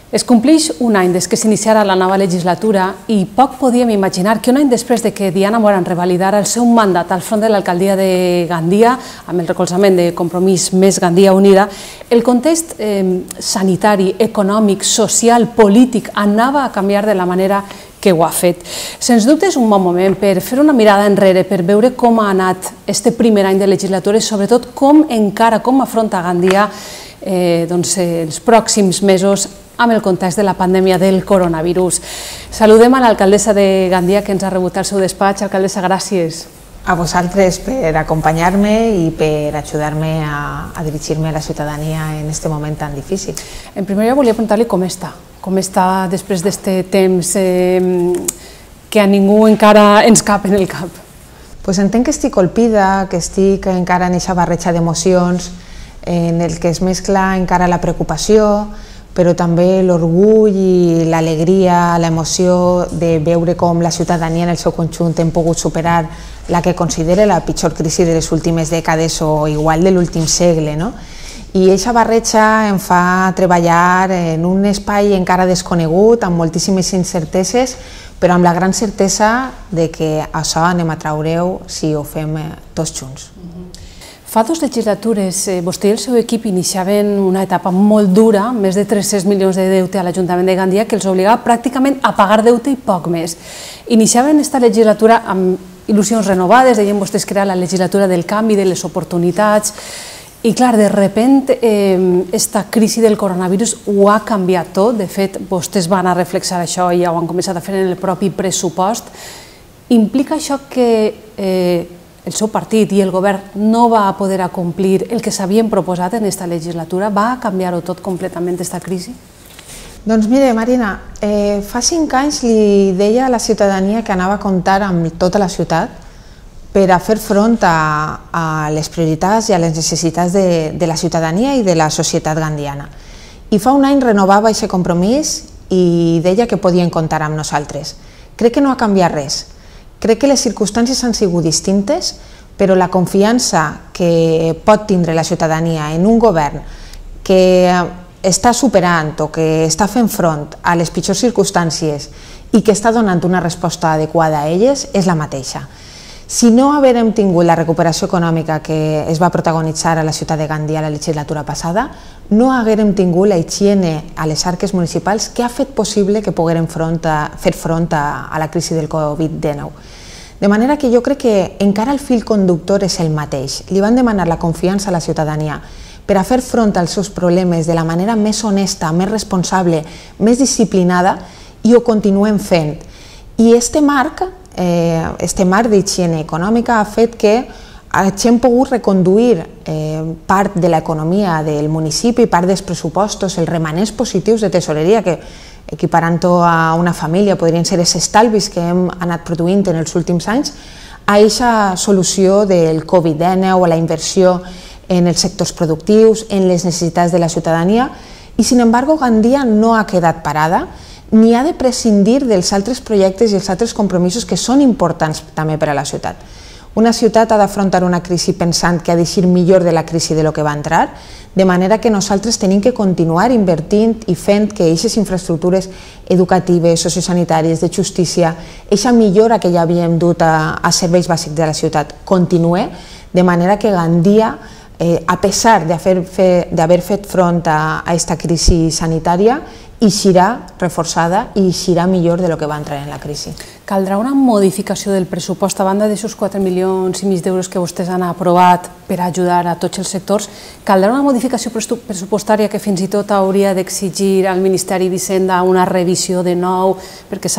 Es compleix un any des que s'iniciara la nova legislatura i poc podíem imaginar que un any després de que Diana Morant revalidara el seu mandat al front de l'alcaldia de Gandia, amb el recolzament de Compromís Més Gandia Unida, el context sanitari, econòmic, social, polític anava a canviar de la manera que ho ha fet. Sens dubte és un bon moment per fer una mirada enrere, per veure com ha anat este primer any de legislatura i sobretot com afronta Gandia els pròxims mesos amb el context de la pandèmia del coronavirus. Saludem a l'alcaldessa de Gandia que ens ha rebut al seu despatx. Alcaldessa, gràcies. A vosaltres per acompanyar-me i per ajudar-me a dirigir-me a la ciutadania en aquest moment tan difícil. En primer lloc volia preguntar-li com està. Com està després d'aquest temps que a ningú encara ens cap en el cap? Entenc que estic colpida, que estic encara en aquesta barreja d'emocions en el que es mescla encara la preocupació, però també l'orgull i l'alegria, l'emoció de veure com la ciutadania en el seu conjunt hem pogut superar la que considera la pitjor crisi de les últimes dècades o igual de l'últim segle. I aquesta barreja em fa treballar en un espai encara desconegut, amb moltíssimes incerteses, però amb la gran certesa que això anem a treure-ho si ho fem tots junts. Fa 2 legislatures, vostè i el seu equip iniciaven una etapa molt dura, més de 300 milions de deute a l'Ajuntament de Gandia, que els obligava pràcticament a pagar deute i poc més. Iniciaven aquesta legislatura amb il·lusions renovades, deien vostès que era la legislatura del canvi, de les oportunitats, i clar, de sobte, aquesta crisi del coronavirus ho ha canviat tot. De fet, vostès van a reflexar això i ja ho han començat a fer en el propi pressupost. Implica això que el seu partit i el govern no va poder acomplir el que s'havien proposat en aquesta legislatura? Va canviar-ho tot completament, aquesta crisi? Doncs mire, Marina, fa 5 anys li deia a la ciutadania que anava a comptar amb tota la ciutat per a fer front a les prioritats i a les necessitats de la ciutadania i de la societat gandiana. I fa un any renovava aquest compromís i deia que podien comptar amb nosaltres. Crec que no ha canviat res. Crec que les circumstàncies han sigut distintes, però la confiança que pot tindre la ciutadania en un govern que està superant o que està fent front a les pitjors circumstàncies i que està donant una resposta adequada a elles és la mateixa. Si no haguérem tingut la recuperació econòmica que es va protagonitzar a la ciutat de Gandia la legislatura passada, no haguérem tingut la higiene a les arques municipals que ha fet possible que poguérem fer front a la crisi del Covid-19. De manera que jo crec que encara el fil conductor és el mateix. Li van demanar la confiança a la ciutadania per a fer front als seus problemes de la manera més honesta, més responsable, més disciplinada, i ho continuem fent. I este marc d'higiene econòmica ha fet que hagin pogut reconduir part de l'economia del municipi, part dels pressupostos, els remanents positius de tesoreria, que equiparant-ho a una família podrien ser els estalvis que hem anat produint en els últims anys, a aquesta solució del Covid-19, a la inversió en els sectors productius, en les necessitats de la ciutadania, i, sin embargo, Gandia no ha quedat parada ni ha de prescindir dels altres projectes i els altres compromisos que són importants també per a la ciutat. Una ciutat ha d'afrontar una crisi pensant que ha d'eixir millor de la crisi de lo que va entrar, de manera que nosaltres tenim que continuar invertint i fent que aquestes infraestructures educatives, sociosanitàries, de justícia, aquesta millora que ja havíem dut a serveis bàsics de la ciutat, continue, de manera que Gandia, a pesar d'haver fet front a aquesta crisi sanitària, eixirà reforçada i eixirà millor de lo que va entrar en la crisi. Caldrà una modificació del pressupost a banda d'aquests 4,5 milions d'euros que vostès han aprovat per ajudar a tots els sectors? Caldrà una modificació pressupostària que fins i tot hauria d'exigir al Ministeri d'Hisenda una revisió de nou, perquè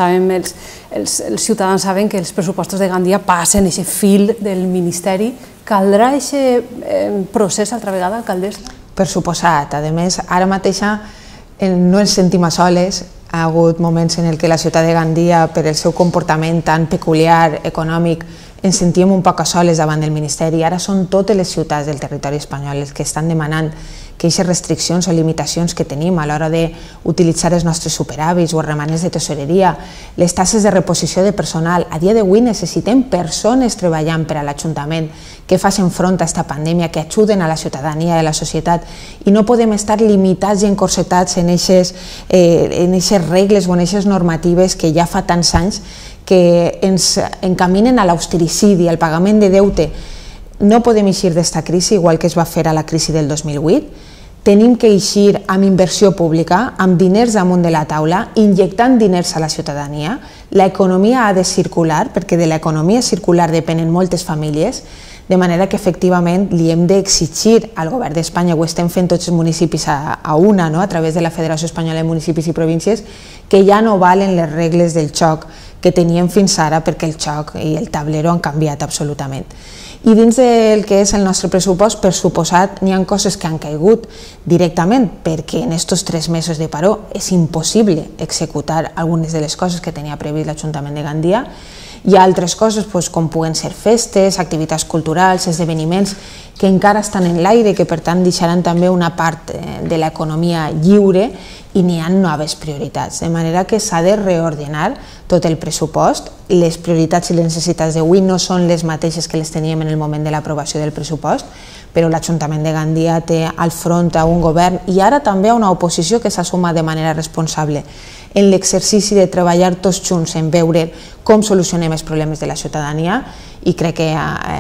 els ciutadans saben que els pressupostos de Gandia passen aquest fil del Ministeri. Caldrà aquest procés altra vegada, alcaldessa? Per suposat. A més, ara mateixa no ens sentim a soles. Ha hagut moments en què la ciutat de Gandia, per el seu comportament tan peculiar, econòmic, ens sentíem un poc a soles davant del Ministeri. Ara són totes les ciutats del territori espanyol les que estan demanant que aquestes restriccions o limitacions que tenim a l'hora d'utilitzar els nostres superàvits o els romanents de tesoreria, les tasses de reposició de personal. A dia d'avui necessitem persones treballant per a l'Ajuntament que facin front a aquesta pandèmia, que ajuden a la ciutadania i a la societat, i no podem estar limitats i encorsetats en aquestes regles o en aquestes normatives que ja fa tants anys que ens encaminen a l'austericidi, al pagament de deute. No podem eixir d'esta crisi igual que es va fer a la crisi del 2008. Tenim que eixir amb inversió pública, amb diners damunt de la taula, injectant diners a la ciutadania. L'economia ha de circular, perquè de l'economia circular depenen moltes famílies, de manera que efectivament li hem d'exigir al govern d'Espanya, ho estem fent tots els municipis a una, a través de la Federació Espanyola de Municipis i Províncies, que ja no valen les regles del joc que teníem fins ara, perquè el joc i el tablero han canviat absolutament. I dins del que és el nostre pressupost, per suposat, n'hi ha coses que han caigut directament, perquè en aquests 3 mesos de paró és impossible executar algunes de les coses que tenia previst l'Ajuntament de Gandia. Hi ha altres coses, com puguen ser festes, activitats culturals, esdeveniments, que encara estan en l'aire i que per tant deixaran també una part de l'economia lliure, i n'hi ha noves prioritats, de manera que s'ha de reordenar tot el pressupost. Les prioritats i les necessitats d'avui no són les mateixes que les teníem en el moment de l'aprovació del pressupost, però l'Ajuntament de Gandia té al front a un govern i ara també a una oposició que s'assuma de manera responsable en l'exercici de treballar tots junts en veure com solucionem els problemes de la ciutadania, i crec que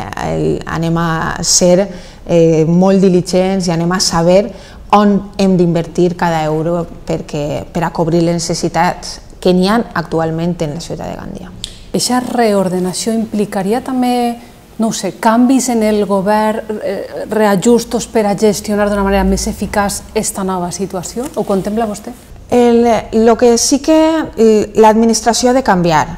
anem a ser molt diligents i anem a saber on hem d'invertir cada euro per a cobrir les necessitats que n'hi ha actualment en la ciutat de Gandia. Aquesta reordenació implicaria també, no ho sé, canvis en el govern, reajustos per a gestionar d'una manera més eficaç aquesta nova situació? Ho contempla vostè? El que sí que l'administració ha de canviar,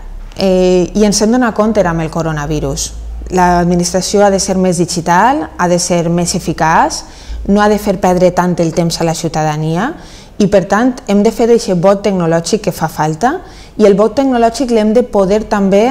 i ens hem donat compte amb el coronavirus. L'administració ha de ser més digital, ha de ser més eficaç, no ha de fer perdre tant el temps a la ciutadania, i per tant hem de fer aquest vot tecnològic que fa falta, i el vot tecnològic l'hem de poder també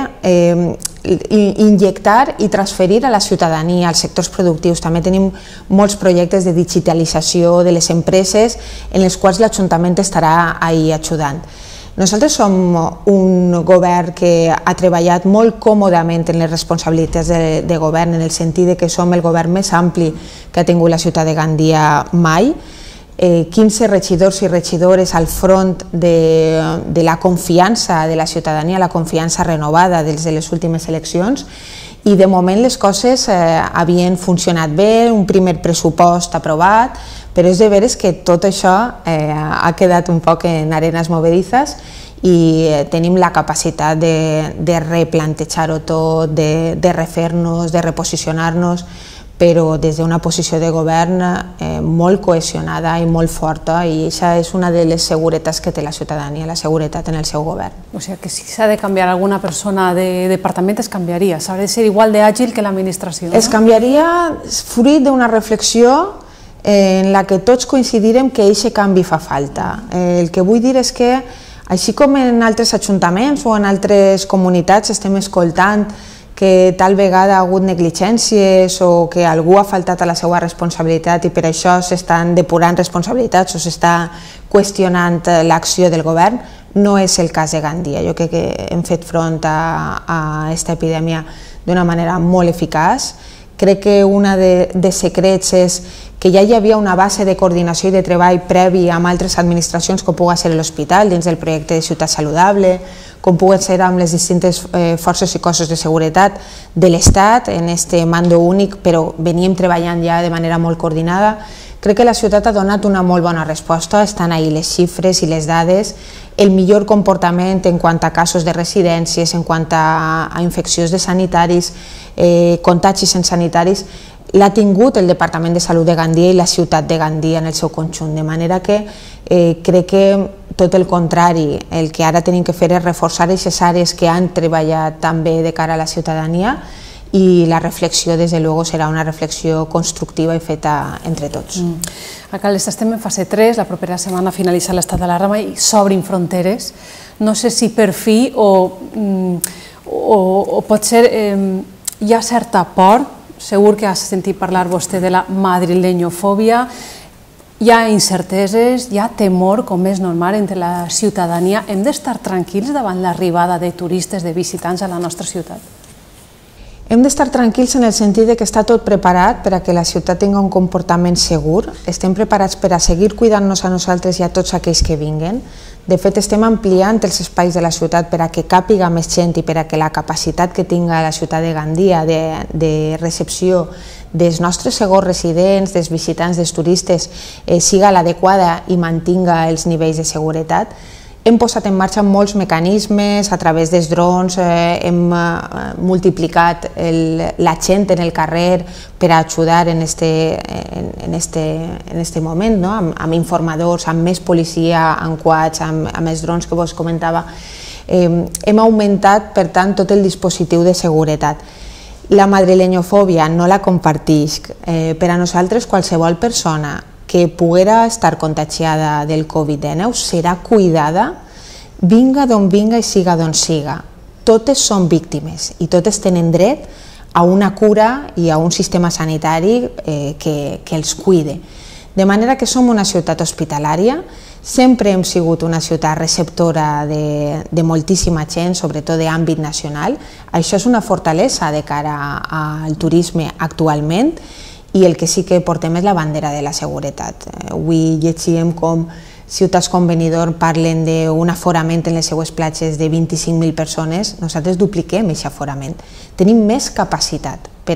injectar i transferir a la ciutadania, als sectors productius. També tenim molts projectes de digitalització de les empreses en els quals l'Ajuntament estarà ahí ajudant. Nosaltres som un govern que ha treballat molt còmodament en les responsabilitats de govern, en el sentit que som el govern més ampli que ha tingut la ciutat de Gandia mai. 15 regidors i regidores al front de la confiança de la ciutadania, la confiança renovada des de les últimes eleccions, i de moment les coses havien funcionat bé, un primer pressupost aprovat, però és de veres que tot això ha quedat un poc en arenes movedizes i tenim la capacitat de replantejar-ho tot, de refer-nos, de reposicionar-nos, però des d'una posició de govern molt cohesionada i molt forta, i aquesta és una de les seguretats que té la ciutadania, la seguretat en el seu govern. O sigui que si s'ha de canviar alguna persona de departament es canviaria, s'ha de ser igual d'àgil que l'administració. Es canviaria fruit d'una reflexió en la que tots coincidirem que aquest canvi fa falta. El que vull dir és que, així com en altres ajuntaments o en altres comunitats estem escoltant que tal vegada ha hagut negligències o que algú ha faltat a la seva responsabilitat i per això s'estan depurant responsabilitats o s'està qüestionant l'acció del govern, no és el cas de Gandia. Jo crec que hem fet front a aquesta epidèmia d'una manera molt eficaç. Crec que un dels secrets és que ja hi havia una base de coordinació i de treball previ amb altres administracions, com pugui ser l'hospital dins del projecte de Ciutat Saludable, com pugui ser amb les distintes forces i cossos de seguretat de l'Estat en aquest mando únic, però veníem treballant ja de manera molt coordinada. Crec que la ciutat ha donat una molt bona resposta, estan ahí les xifres i les dades, el millor comportament en quant a casos de residències, en quant a infeccions de sanitaris, contagis en sanitaris, l'ha tingut el Departament de Salut de Gandia i la ciutat de Gandia en el seu conjunt, de manera que crec que tot el contrari, el que ara tenim que fer és reforçar aquestes àrees que han treballat també de cara a la ciutadania, i la reflexió, des de luego, serà una reflexió constructiva i feta entre tots. Alcalde, estem en fase 3, la propera setmana finalitza l'estat d'alarma i s'obrin fronteres. No sé si per fi o pot ser hi ha certa por, segur que ha sentit parlar vostè de la madrileñofòbia, hi ha incerteses, hi ha temor, com és normal, entre la ciutadania. Hem d'estar tranquils davant l'arribada de turistes, de visitants a la nostra ciutat? Hem d'estar tranquils en el sentit que està tot preparat per a que la ciutat tingui un comportament segur. Estem preparats per a seguir cuidant-nos a nosaltres i a tots aquells que vinguen. De fet, estem ampliant els espais de la ciutat per a que càpiga més gent i per a que la capacitat que tinga la ciutat de Gandia de recepció dels nostres segons residents, dels visitants, dels turistes, siga l'adequada i mantinga els nivells de seguretat. Hem posat en marxa molts mecanismes a través dels drons, hem multiplicat la gent en el carrer per a ajudar en este moment, amb informadors, amb més policia, amb quads, amb els drons que vos comentava. Hem augmentat, per tant, tot el dispositiu de seguretat. La madrileñofòbia no la compartisc. Per a nosaltres, qualsevol persona que poguera estar contagiada del Covid-19 serà cuidada, vinga d'on vinga i siga d'on siga. Totes són víctimes i totes tenen dret a una cura i a un sistema sanitari que els cuide. De manera que som una ciutat hospitalària, sempre hem sigut una ciutat receptora de moltíssima gent, sobretot d'àmbit nacional. Això és una fortalesa de cara al turisme actualment, i el que sí que portem és la bandera de la seguretat. Avui llegíem com ciutats com Benidorm parlen d'un aforament en les seues platges de 25.000 persones. Nosaltres dupliquem aquest aforament. Tenim més capacitat per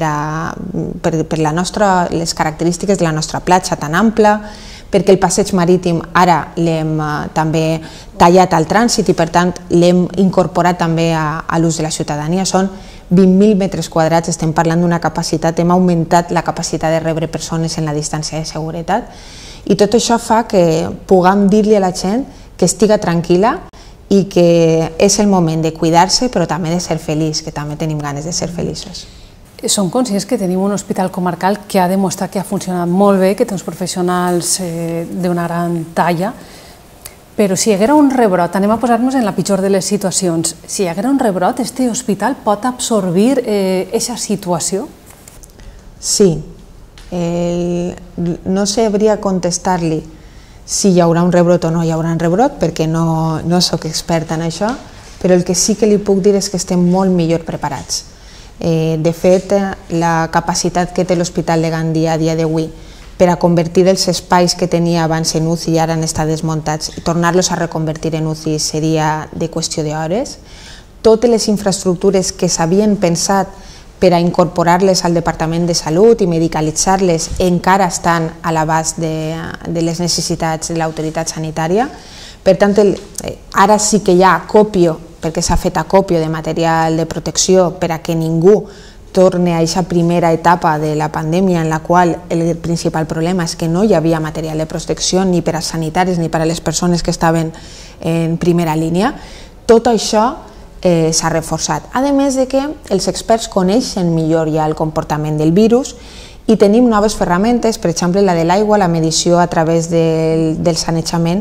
les característiques de la nostra platja tan ampla, perquè el passeig marítim ara l'hem també tallat al trànsit i per tant l'hem incorporat també a l'ús de la ciutadania. Són 20.000 metres quadrats, estem parlant d'una capacitat, hem augmentat la capacitat de rebre persones en la distància de seguretat i tot això fa que puguem dir-li a la gent que estiga tranquil·la i que és el moment de cuidar-se però també de ser feliç, que també tenim ganes de ser feliços. Som conscients que tenim un hospital comarcal que ha demostrat que ha funcionat molt bé, que té uns professionals d'una gran talla, però si hi haguera un rebrot, anem a posar-nos en la pitjor de les situacions, si hi haguera un rebrot, este hospital pot absorbir aquesta situació? Sí. No sabria contestar-li si hi haurà un rebrot o no hi haurà un rebrot, perquè no soc experta en això, però el que sí que li puc dir és que estem molt millor preparats. De fet, la capacitat que té l'Hospital de Gandia a dia d'avui per a convertir els espais que tenia abans en UCI i ara han estat desmuntats i tornar-los a reconvertir en UCI seria de qüestió d'hores. Totes les infraestructures que s'havien pensat per a incorporar-les al Departament de Salut i medicalitzar-les encara estan a l'abast de les necessitats de l'autoritat sanitària. Per tant, ara sí que hi ha acòpio, perquè s'ha fet acòpio de material de protecció per a que ningú torni a aquesta primera etapa de la pandèmia en la qual el principal problema és que no hi havia material de protecció ni per als sanitaris ni per a les persones que estaven en primera línia. Tot això s'ha reforçat. A més de que els experts coneixen millor ja el comportament del virus i tenim noves ferramentes, per exemple la de l'aigua, la medició a través del sanejament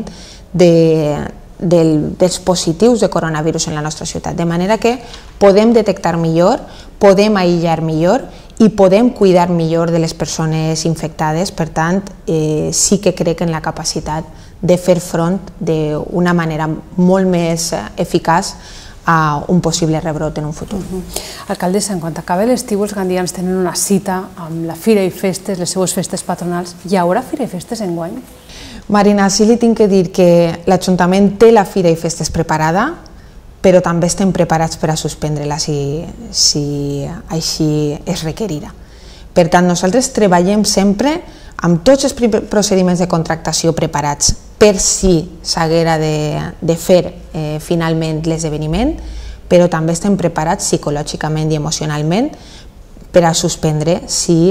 dels positius de coronavirus en la nostra ciutat, de manera que podem detectar millor, podem aïllar millor i podem cuidar millor de les persones infectades. Per tant, sí que crec en la capacitat de fer front d'una manera molt més eficaç a un possible rebrot en un futur. Alcaldessa, en quant acabi l'estiu, els gandians tenen una cita amb la Fira i Festes, les seues festes patronals. Hi haurà Fira i Festes enguany? Marina, sí li tinc que dir que l'Ajuntament té la Fira i Festes preparada, però també estem preparats per a suspendre-la si així es requerirà. Per tant, nosaltres treballem sempre amb tots els procediments de contractació preparats per si s'haguera de fer finalment l'esdeveniment, però també estem preparats psicològicament i emocionalment per a suspendre si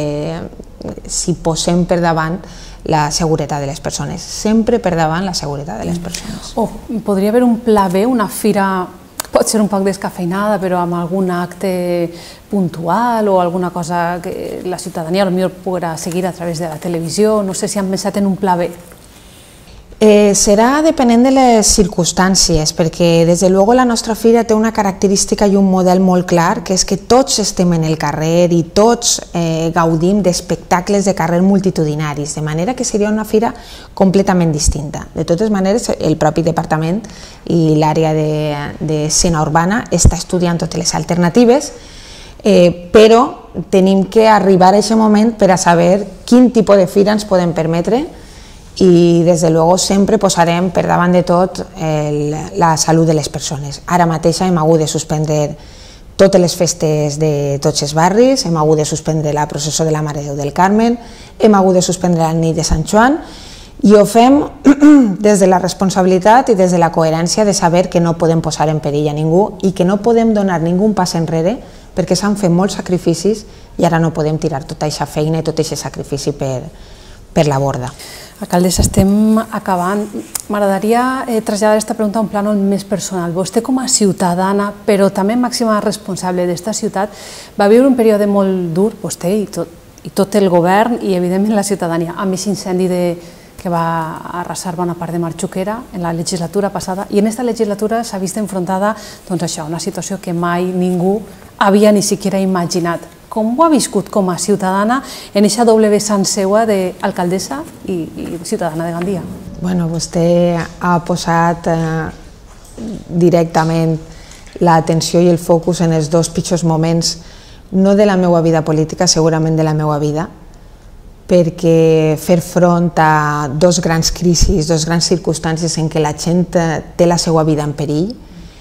posem per davant la seguretat de les persones, sempre per davant la seguretat de les persones. Podria haver un pla B, una fira, pot ser un poc descafeinada, però amb algun acte puntual o alguna cosa que la ciutadania potser podrà seguir a través de la televisió, no sé si han pensat en un pla B. Serà depenent de les circumstàncies, perquè des de luego la nostra fira té una característica i un model molt clar, que és que tots estem en el carrer i tots gaudim d'espectacles de carrer multitudinaris, de manera que seria una fira completament distinta. De totes maneres, el propi departament i l'àrea d'escena urbana està estudiant totes les alternatives, però tenim que arribar a aquest moment per a saber quin tipus de fira ens podem permetre, i des de luego sempre posarem per davant de tot la salut de les persones. Ara mateix hem hagut de suspendre totes les festes de tots els barris, hem hagut de suspendre la processó de la Mare de Déu del Carmen, hem hagut de suspendre la nit de Sant Joan, i ho fem des de la responsabilitat i des de la coherència de saber que no podem posar en perill a ningú i que no podem donar ningú pas enrere, perquè s'han fet molts sacrificis i ara no podem tirar tota aquesta feina i tot aquest sacrifici per la borda. Alcaldessa, estem acabant. M'agradaria traslladar aquesta pregunta a un plànol més personal. Vostè, com a ciutadana, però també màxima responsable d'esta ciutat, va viure un període molt dur, vostè i tot el govern i, evidentment, la ciutadania, amb aquest incendi que va arrasar bona part de Marxuquera en la legislatura passada, i en aquesta legislatura s'ha vist enfrontada a una situació que mai ningú havia ni siquiera imaginat. Com ho ha viscut com a ciutadana en aquesta doble vessant seva d'alcaldessa i ciutadana de Gandia? Bueno, vostè ha posat directament l'atenció i el focus en els dos pitjors moments, no de la meva vida política, segurament de la meva vida, perquè fer front a dos grans crisis, dos grans circumstàncies en què la gent té la seva vida en perill,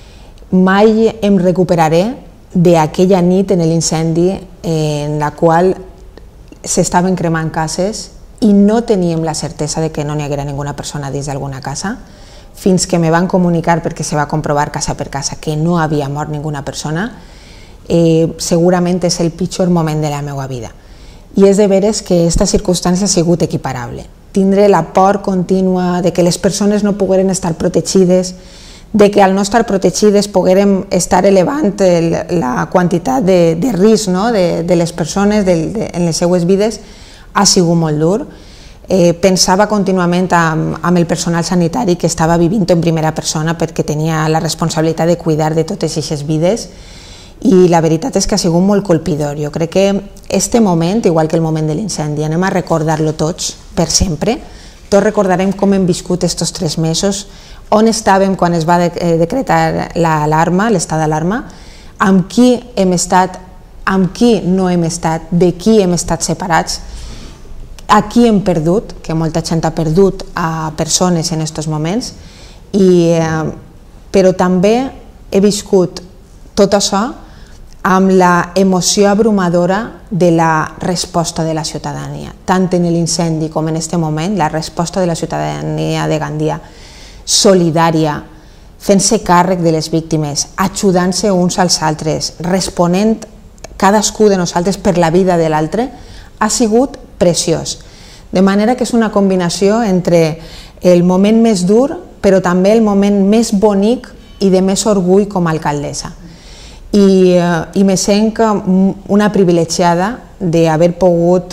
mai em recuperaré d'aquella nit en l'incendi en la qual s'estaven cremant cases i no teníem la certesa de que no n'hi haguera ninguna persona dins d'alguna casa, fins que me van comunicar, perquè se va comprovar casa per casa, que no havia mort ninguna persona. Segurament és el pitjor moment de la meva vida. I és de veres que aquesta circumstància ha sigut equiparable. Tindre la por contínua de que les persones no pogueren estar protegides, de que al no estar protegides poguérem estar elevant la quantitat de risc de les persones en les seues vides, ha sigut molt dur. Pensava contínuament amb el personal sanitari que estava vivint en primera persona perquè tenia la responsabilitat de cuidar de totes aquestes vides, i la veritat és que ha sigut molt colpidor. Jo crec que este moment, igual que el moment de l'incendi, anem a recordar-lo tots per sempre. Tots recordarem com hem viscut aquests 3 mesos, on estàvem quan es va decretar l'alarma, l'estat d'alarma, amb qui hem estat, amb qui no hem estat, de qui hem estat separats, a qui hem perdut, que molta gent ha perdut a persones en aquests moments, però també he viscut tot això amb l'emoció abrumadora de la resposta de la ciutadania, tant en l'incendi com en aquest moment, la resposta de la ciutadania de Gandia, solidària, fent-se càrrec de les víctimes, ajudant-se uns als altres, responent cadascú de nosaltres per la vida de l'altre, ha sigut preciós. De manera que és una combinació entre el moment més dur, però també el moment més bonic i de més orgull com a alcaldessa. I me sent una privilegiada d'haver pogut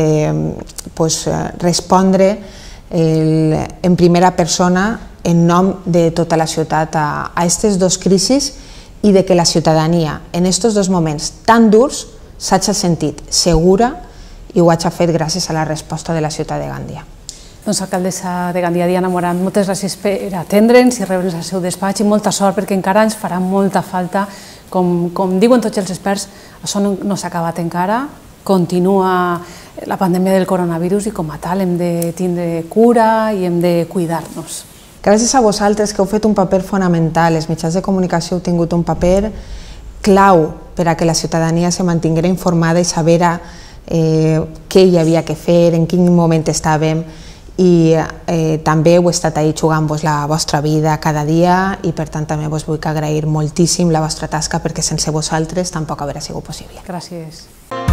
respondre en primera persona en nom de tota la ciutat a aquestes dues crisis, i de que la ciutadania en aquests dos moments tan durs s'hagi sentit segura, i ho hagi fet gràcies a la resposta de la ciutat de Gandia. Doncs, alcaldessa de Gandia, Diana Moran, moltes gràcies per atendre'ns i rebre'ns al seu despatx, i molta sort, perquè encara ens farà molta falta. Com diuen tots els experts, això no s'ha acabat encara, continua la pandèmia del coronavirus i com a tal hem de tindre cura i hem de cuidar-nos. Gràcies a vosaltres, que heu fet un paper fonamental. Els mitjans de comunicació heu tingut un paper clau per a que la ciutadania se mantinguera informada i saber què hi havia que fer, en quin moment estàvem, i també heu estat ahí jugant-vos la vostra vida cada dia, i per tant també vos vull agrair moltíssim la vostra tasca, perquè sense vosaltres tampoc hauria sigut possible. Gràcies.